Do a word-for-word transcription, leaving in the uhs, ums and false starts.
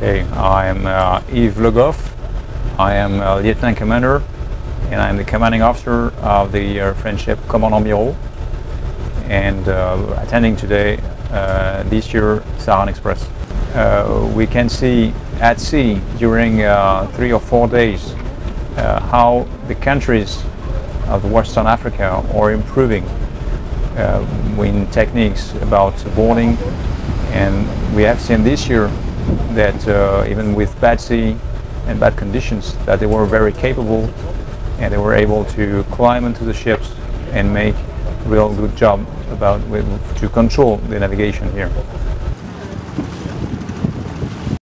Okay, I am uh, Yves Le Goff. I am a Lieutenant Commander and I am the commanding officer of the uh, French ship Commandant Birot, and uh, attending today uh, this year Saharan Express. Uh, we can see at sea during uh, three or four days uh, how the countries of Western Africa are improving uh, in techniques about boarding, and we have seen this year that uh, even with bad sea and bad conditions, that they were very capable and they were able to climb into the ships and make real good job about with, to control the navigation here.